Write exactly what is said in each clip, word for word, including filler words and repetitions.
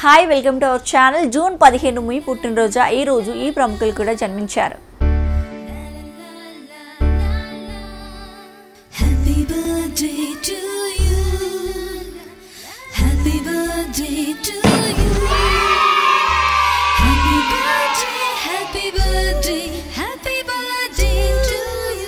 Hi welcome to our channel. June పదిహేను మీ పుట్టినరోజు. ఈ రోజు ఈ ప్రముఖులు కూడా జన్మించారు. Happy birthday to you, happy birthday to you, happy birthday, happy birthday, happy birthday to you.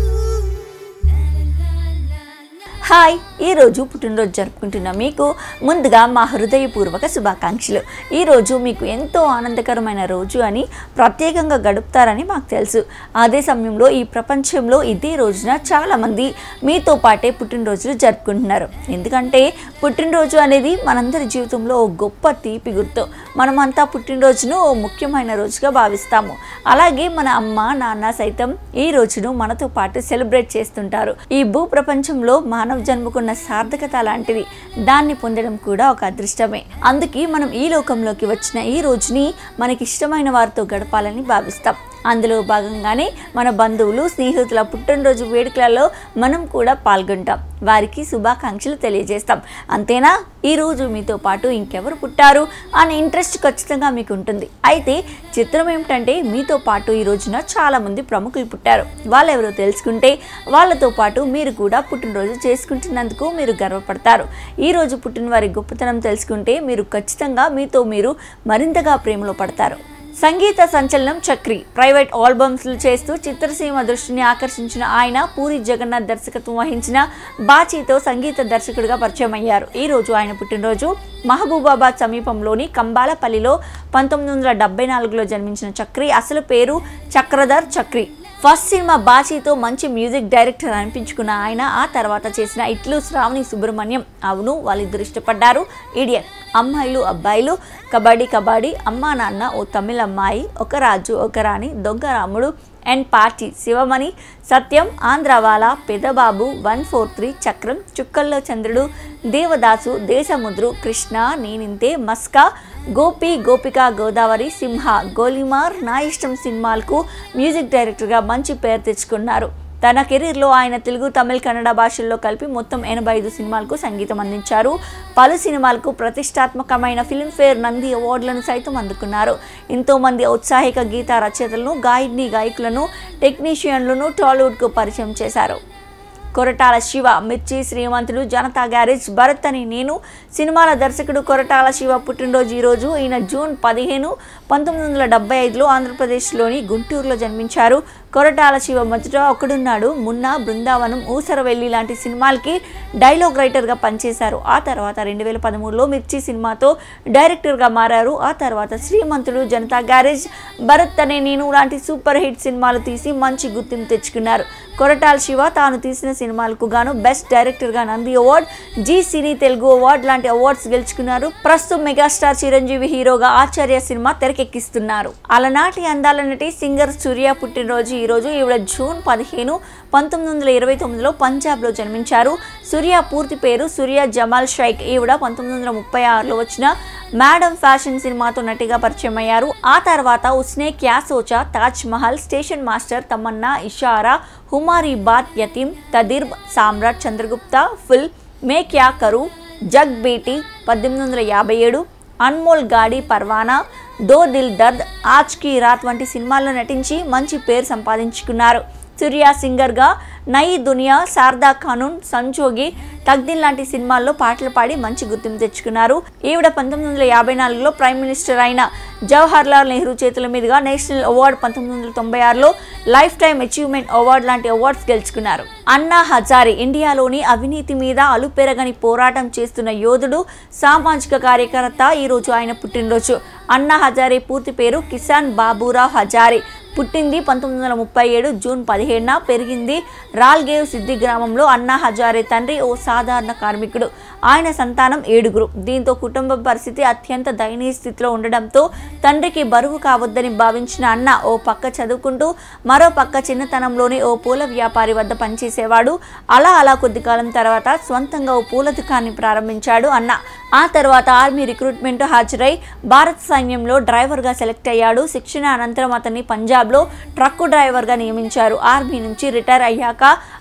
Hi, ఈరోజు పుట్టినరోజు జరుపుకుంటున్న మీకు ముందుగా మా హృదయపూర్వక శుభాకాంక్షలు. ఈరోజు మీకు ఎంతో ఆనందకరమైన రోజు అని ప్రత్యేకంగా గడుపుతారని మాకు తెలుసు. అదే సమయంలో ఈ ప్రపంచంలో ఇదే రోజున చాలామంది మీతో పాటే పుట్టినరోజులు జరుపుకుంటున్నారు. ఎందుకంటే పుట్టినరోజు అనేది మనందరి జీవితంలో ఓ గొప్ప తీపి గుర్తు. మనమంతా పుట్టినరోజును ఓ ముఖ్యమైన రోజుగా భావిస్తాము. అలాగే మన అమ్మ నాన్న సైతం ఈ రోజును మనతో పాటు సెలబ్రేట్ చేస్తుంటారు. ఈ భూ ప్రపంచంలో మానవ జన్మకున్న సార్థకత లాంటిది. దాన్ని పొందడం కూడా ఒక అదృష్టమే. అందుకే మనం ఈ లోకంలోకి వచ్చిన ఈ రోజుని మనకి ఇష్టమైన వారితో గడపాలని భావిస్తాం. అందులో భాగంగానే మన బంధువులు స్నేహితుల పుట్టినరోజు వేడుకలలో మనం కూడా పాల్గొంటాం, వారికి శుభాకాంక్షలు తెలియజేస్తాం. అంతేనా? ఈరోజు మీతో పాటు ఇంకెవరు పుట్టారు అనే ఇంట్రెస్ట్ ఖచ్చితంగా మీకు ఉంటుంది. అయితే చిత్రం ఏమిటంటే మీతో పాటు ఈ రోజున చాలామంది ప్రముఖులు పుట్టారు. వాళ్ళెవరో తెలుసుకుంటే వాళ్ళతో పాటు మీరు కూడా పుట్టినరోజు చేసుకుంటున్నందుకు మీరు గర్వపడతారు. ఈరోజు పుట్టిన వారి గొప్పతనం తెలుసుకుంటే మీరు ఖచ్చితంగా మీతో మీరు మరింతగా ప్రేమలో పడతారు. సంగీత సంచలనం చక్రి ప్రైవేట్ ఆల్బమ్స్లు చేస్తూ చిత్రసీమ దృష్టిని ఆకర్షించిన ఆయన పూరి జగన్నాథ్ దర్శకత్వం వహించిన బాచీతో సంగీత దర్శకుడిగా పరిచయం అయ్యారు. ఈరోజు ఆయన పుట్టినరోజు. మహబూబాబాద్ సమీపంలోని కంబాలపల్లిలో పంతొమ్మిది వందల డెబ్బై నాలుగులో జన్మించిన చక్రి అసలు పేరు చక్రధర్ చక్రి. ఫస్ట్ సినిమా బాచీతో మంచి మ్యూజిక్ డైరెక్టర్ అనిపించుకున్న ఆయన ఆ తర్వాత చేసిన ఇట్లు శ్రావణి సుబ్రహ్మణ్యం, అవును వాళ్ళిద్దరు ఇష్టపడ్డారు, ఇడియట్, అమ్మాయిలు అబ్బాయిలు, కబడ్డీ కబడ్డీ, అమ్మా నాన్న, ఓ తమిళ అమ్మాయి, ఒక రాజు ఒక రాణి, Donga Ramudu and party, Sivamani, Satyam, Andhrawala, Pedababu, one four three, Chakram, Chukkallo చంద్రుడు, దేవదాసు, దేశముద్రు, కృష్ణ, నేనింతే, మస్కా, గోపి, గోపిక, గోదావరి, సింహ, గోలిమార్, నా ఇష్టం సినిమాలకు మ్యూజిక్ డైరెక్టర్గా మంచి పేరు తెచ్చుకున్నారు. తన కెరీర్లో ఆయన తెలుగు, తమిళ, కన్నడ భాషల్లో కలిపి మొత్తం ఎనభై ఐదు సినిమాలకు సంగీతం అందించారు. పలు సినిమాలకు ప్రతిష్టాత్మకమైన ఫిల్మ్ఫేర్, నంది అవార్డులను సైతం అందుకున్నారు. ఎంతోమంది ఔత్సాహిక గీత రచయితలను, గాయని గాయకులను, టెక్నీషియన్లను టాలీవుడ్కు పరిచయం చేశారు. కొరటాల శివ, మిర్చి, శ్రీమంతుడు, జనతా గ్యారేజ్, భరత్ అని నేను సినిమాల దర్శకుడు కొరటాల శివ పుట్టినరోజు ఈరోజు. ఈయన జూన్ పదిహేను పంతొమ్మిది వందల డెబ్బై ఐదులో ఆంధ్రప్రదేశ్లోని గుంటూరులో జన్మించారు. కొరటాల శివ మొదట ఒకడున్నాడు, మున్నా, బృందావనం, ఊసరవెల్లి లాంటి సినిమాలకి డైలాగ్ రైటర్గా పనిచేశారు. ఆ తర్వాత రెండు వేల పదమూడులో మిర్చి సినిమాతో డైరెక్టర్గా మారారు. ఆ తర్వాత శ్రీమంతుడు, జనతా గ్యారేజ్, భరత్ అనే నేను లాంటి సూపర్ హిట్ సినిమాలు తీసి మంచి గుర్తింపు తెచ్చుకున్నారు. కొరటాల శివ తాను తీసిన సినిమాలకు గాను బెస్ట్ డైరెక్టర్గా Nandi award, Zee cine Telugu award లాంటి అవార్డ్స్ గెలుచుకున్నారు. ప్రస్తుతం మెగాస్టార్ చిరంజీవి హీరోగా ఆచార్య సినిమా తెరకెక్కిస్తున్నారు. అలనాటి అందాల నటి సింగర్ సూర్య పుట్టినరోజు ఈరోజు. ఈవిడ జూన్ పదిహేను పంతొమ్మిది వందల ఇరవై తొమ్మిదిలో పంజాబ్లో జన్మించారు. సూర్య పూర్తి పేరు సూర్య జమాల్ షైక్. ఈవిడ పంతొమ్మిది వందల ముప్పై ఆరులో వచ్చిన మేడం ఫ్యాషన్ సినిమాతో నటిగా పరిచయం అయ్యారు. ఆ తర్వాత ఉస్నే క్యా సోచా, తాజ్ మహల్, స్టేషన్ మాస్టర్, తమన్నా, ఇషారా, హుమారీ బాత్, యతీం, తదిర్బ్, సామ్రాట్, చంద్రగుప్త, ఫుల్, మే క్యా కరు, జగ్ బేటీ పద్దెనిమిది వందల యాభై ఏడు, అన్మోల్ గాడి, పర్వానా, దో దిల్ దర్ద్, ఆజ్ కీ రాత్ వంటి సినిమాల్లో నటించి మంచి పేరు సంపాదించుకున్నారు. సూర్య సింగర్గా నయి దునియా, శారదా ఖానూన్, సంజోగి, తగ్దిన్ లాంటి సినిమాల్లో పాటలు పాడి మంచి గుర్తింపు తెచ్చుకున్నారు. ఈవిడ పంతొమ్మిది వందల యాభై నాలుగులో ప్రైమ్ మినిస్టర్ అయిన జవహర్ లాల్ నెహ్రూ చేతుల మీదుగా నేషనల్ అవార్డు, పంతొమ్మిది వందల తొంభై ఆరులో లైఫ్ టైమ్ అచీవ్మెంట్ అవార్డు లాంటి అవార్డ్స్ గెలుచుకున్నారు. అన్నా హజారే ఇండియాలోని అవినీతి మీద అలుపెరగని పోరాటం చేస్తున్న యోధుడు, సామాజిక కార్యకర్త. ఈరోజు ఆయన పుట్టినరోజు. అన్నా హజారే పూర్తి పేరు కిసాన్ బాబురావ్ హజారే. పుట్టింది పంతొమ్మిది వందల ముప్పై ఏడు జూన్ పదిహేడున, పెరిగింది రాల్గేవ్ సిద్ధి గ్రామంలో. అన్నా హజారే తండ్రి ఓ సాధారణ కార్మికుడు. ఆయన సంతానం ఏడుగురు. దీంతో కుటుంబ పరిస్థితి అత్యంత దయనీయ స్థితిలో ఉండడంతో తండ్రికి బరువు కావద్దని భావించిన అన్న ఓ పక్క చదువుకుంటూ మరో పక్క చిన్నతనంలోనే ఓ పూల వ్యాపారి వద్ద పనిచేసేవాడు. అలా అలా కొద్ది కాలం తర్వాత స్వంతంగా ఓ పూల దుకాణాన్ని ప్రారంభించాడు అన్న. ఆ తర్వాత ఆర్మీ రిక్రూట్మెంట్ హాజరై భారత సైన్యంలో డ్రైవర్గా సెలెక్ట్ అయ్యాడు. శిక్షణ అనంతరం అతన్ని పంజాబ్లో ట్రక్కు డ్రైవర్గా నియమించారు. ఆర్మీ నుంచి రిటైర్ అయ్యాక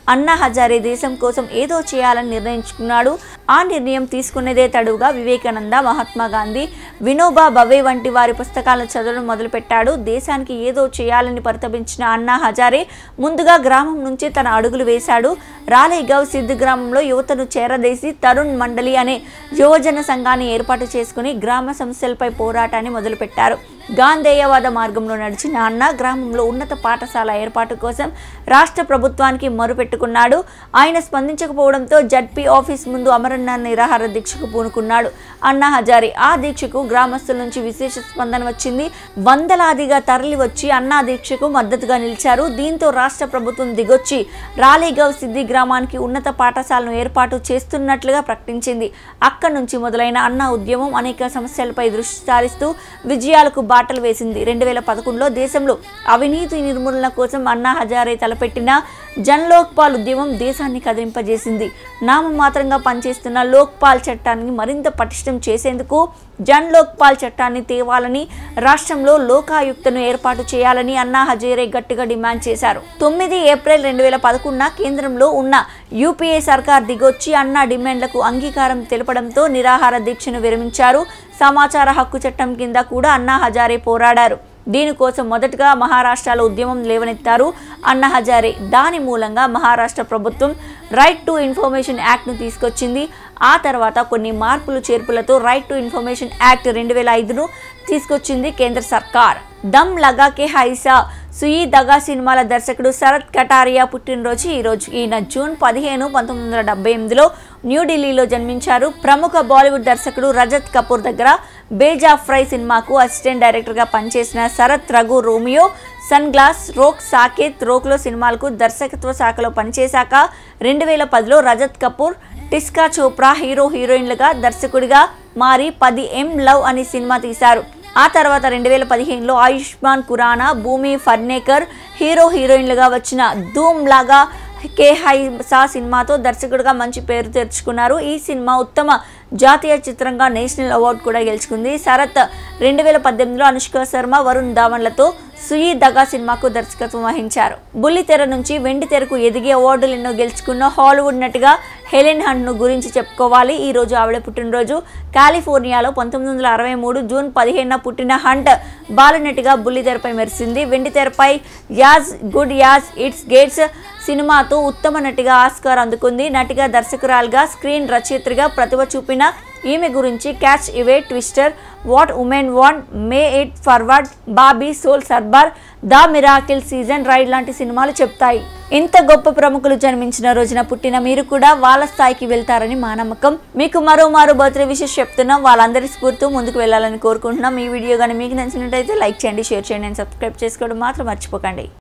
అన్నా హజారే దేశం కోసం ఏదో చేయాలని నిర్ణయించుకున్నాడు. ఆ నిర్ణయం తీసుకునేదే తడువుగా వివేకానంద, మహాత్మా గాంధీ, వినోబా భావే వంటి వారి పుస్తకాలను చదవడం మొదలుపెట్టాడు. దేశానికి ఏదో చేయాలని పరితపించిన అన్నా హజారే ముందుగా గ్రామం నుంచి తన అడుగులు వేశాడు. రాలేగావ్ సిద్ధ్ గ్రామంలో యువతను చేరదేసి తరుణ్ మండలి అనే యువజన సంఘాన్ని ఏర్పాటు చేసుకుని గ్రామ సమస్యలపై పోరాటాన్ని మొదలుపెట్టారు. గాంధేయవాద మార్గంలో నడిచిన అన్న గ్రామంలో ఉన్నత పాఠశాల ఏర్పాటు కోసం రాష్ట్ర ప్రభుత్వానికి మొరుపెట్టుకున్నాడు. ఆయన స్పందించకపోవడంతో జడ్పీ ఆఫీస్ ముందు అమరన్న నిరాహార దీక్షకు పూనుకున్నాడు. అన్నా హజారే ఆ దీక్షకు గ్రామస్తుల నుంచి విశేష స్పందన వచ్చింది. వందలాదిగా తరలి వచ్చి అన్నా దీక్షకు మద్దతుగా నిలిచారు. దీంతో రాష్ట్ర ప్రభుత్వం దిగొచ్చి రాలేగావ్ సిద్ధి గ్రామానికి ఉన్నత పాఠశాలను ఏర్పాటు చేస్తున్నట్లుగా ప్రకటించింది. అక్కడి నుంచి మొదలైన అన్నా ఉద్యమం అనేక సమస్యలపై దృష్టి సారిస్తూ విజయాలకు బాటలు వేసింది. రెండు వేల పదకొండులో దేశంలో అవినీతి నిర్మూలన కోసం అన్నా హజారే తలపెట్టిన జన్ లోక్పాల్ ఉద్యమం దేశాన్ని కదిలింపజేసింది. నామమాత్రంగా పనిచేస్తున్న లోక్పాల్ చట్టాన్ని మరింత పటిష్టం చేసేందుకు జన్ లోక్పాల్ చట్టాన్ని తేవాలని, రాష్ట్రంలో లోకాయుక్తను ఏర్పాటు చేయాలని అన్నా హజారే గట్టిగా డిమాండ్ చేశారు. తొమ్మిది ఏప్రిల్ రెండు వేల పదకొండున కేంద్రంలో ఉన్న యూపీఏ సర్కార్ దిగొచ్చి అన్నా డిమాండ్లకు అంగీకారం తెలపడంతో నిరాహార దీక్షను విరమించారు. సమాచార హక్కు చట్టం కింద కూడా అన్నా హజారే పోరాడారు. దీనికోసం మొదటగా మహారాష్ట్రలో ఉద్యమం లేవనెత్తారు అన్నా హజారే. దాని మూలంగా మహారాష్ట్ర ప్రభుత్వం రైట్ టు ఇన్ఫర్మేషన్ యాక్ట్ను తీసుకొచ్చింది. ఆ తర్వాత కొన్ని మార్పులు చేర్పులతో రైట్ టు ఇన్ఫర్మేషన్ యాక్ట్ రెండు వేల ఐదును తీసుకొచ్చింది కేంద్ర సర్కార్. దమ్ లగా కే హైసా సుయి దగా సినిమాల దర్శకుడు శరత్ కటారియా పుట్టినరోజు ఈరోజు. ఈయన జూన్ పదిహేను పంతొమ్మిది వందల డెబ్బై ఎనిమిదిలో న్యూఢిల్లీలో జన్మించారు. ప్రముఖ బాలీవుడ్ దర్శకుడు రజత్ కపూర్ దగ్గర బేజాఫ్రై సినిమాకు అసిస్టెంట్ డైరెక్టర్గా పనిచేసిన Sharath Raghu Romeo, sun glass, Rok, Saket, రోక్లో సినిమాలకు దర్శకత్వ శాఖలో పనిచేశాక రెండు వేల పదిలో రజత్ కపూర్, టిస్కా చోప్రా హీరో హీరోయిన్లుగా దర్శకుడిగా మారి పది ఎం లవ్ అనే సినిమా తీశారు. ఆ తర్వాత రెండు వేల పదిహేనులో ఆయుష్మాన్ ఖురానా, భూమి ఫడ్నేకర్ హీరో హీరోయిన్లుగా వచ్చిన ధూమ్ లాగా కే హైసా సినిమాతో దర్శకుడిగా మంచి పేరు తెచ్చుకున్నారు. ఈ సినిమా ఉత్తమ జాతీయ చిత్రంగా నేషనల్ అవార్డు కూడా గెలుచుకుంది. శరత్ రెండు వేల పద్దెనిమిదిలో అనుష్క శర్మ, వరుణ్ ధావన్లతో సుయి దగా సినిమాకు దర్శకత్వం వహించారు. బుల్లి తెర నుంచి వెండి తెరకు ఎదిగి అవార్డులు ఎన్నో గెలుచుకున్న హాలీవుడ్ నటిగా హెలెన్ హంట్ను గురించి చెప్పుకోవాలి. ఈ రోజు ఆవిడ పుట్టినరోజు. కాలిఫోర్నియాలో పంతొమ్మిది వందల అరవై మూడు జూన్ పదిహేనున పుట్టిన హంట్ బాలనటిగా బుల్లి తెరపై మెరిసింది. వెండి తెరపై as good as it's gets సినిమాతో ఉత్తమ నటిగా ఆస్కార్ అందుకుంది. నటిగా, దర్శకురాలుగా, స్క్రీన్ రచయిత్రిగా ప్రతిభ చూపిన ఈమె గురించి cast away, twister, what women want, pay it forward, Bobby, soul surfer, the miracle, season ride లాంటి సినిమాలు చెప్తాయి. ఇంత గొప్ప ప్రముఖులు జన్మించిన రోజున పుట్టిన మీరు కూడా వాళ్ళ స్థాయికి వెళ్తారని మా నమ్మకం. మీకు మరో మారు బర్త్డే విషెస్ చెప్తున్నాం. వాళ్ళందరి స్ఫూర్తితో ముందుకు వెళ్ళాలని కోరుకుంటున్నాం. ఈ వీడియో కానీ మీకు నచ్చినట్టయితే లైక్ చేయండి, షేర్ చేయండి అండ్ సబ్స్క్రైబ్ చేసుకోవడం మాత్రం మర్చిపోకండి.